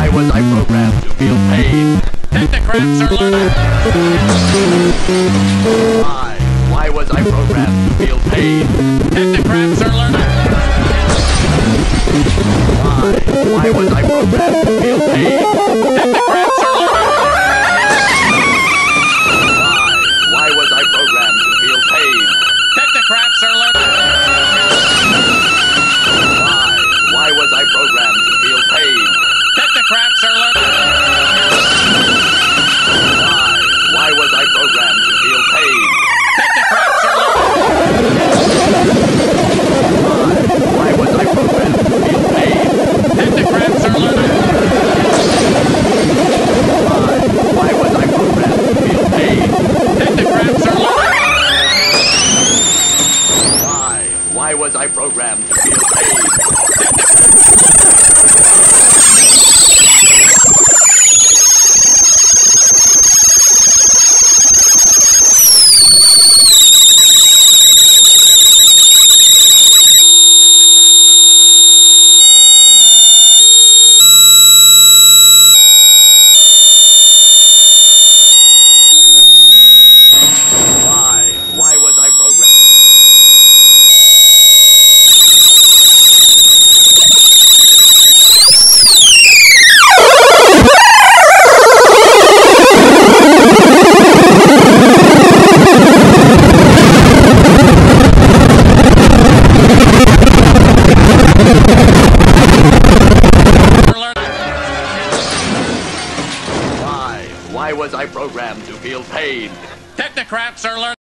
was I programmed to feel pain? Technocrats are learning. Why was I programmed to feel pain? Technocrats are learning. Why was I programmed to feel pain? Technocrats are learning. Why was I programmed to feel pain? Technocrats are learning. Why was I programmed to feel pain? Technocrats are learning. Why was I programmed to feel pain? Technocrats are learning. Why was I programmed to feel pain? Technocrats are learning. Why was I programmed to feel pain? Technocrats are learning. Why was I programmed to feel pain? Why was I programmed? Why was I programmed to feel pain? Technocrats are learning.